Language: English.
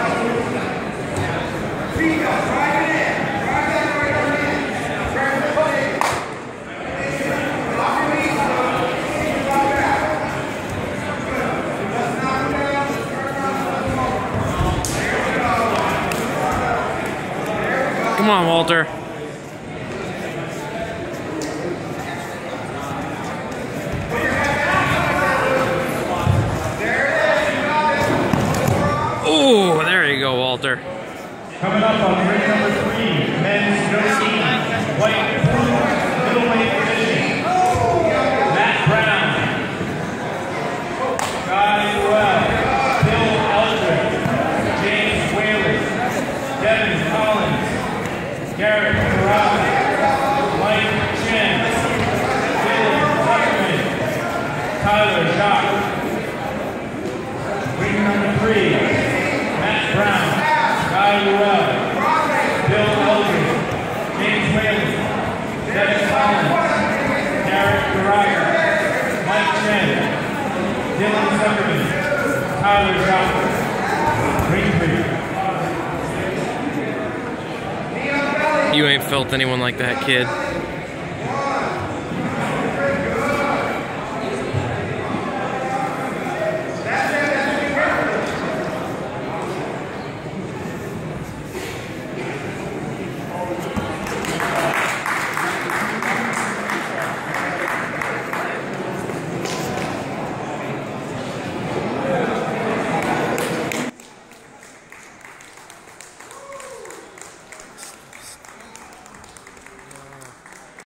Come on, Walter. Oh, there you go, Walter. Coming up on ring number 3, men's no ski, white middleweight division. Matt Brown, Guy Well, Bill Eldred, James Whaley, Devin Collins, Garrett Carrara, Mike Chen, Dylan Zuckerman, Tyler Jacques. Ring number 3, Matt Brown, Guy Well, Bill Eldred, James Whaley, Devin Collins, Garrett Carrara, Mike Chen, Dylan Zuckerman, Tyler Jacques. Ring 3. You ain't felt anyone like that, kid.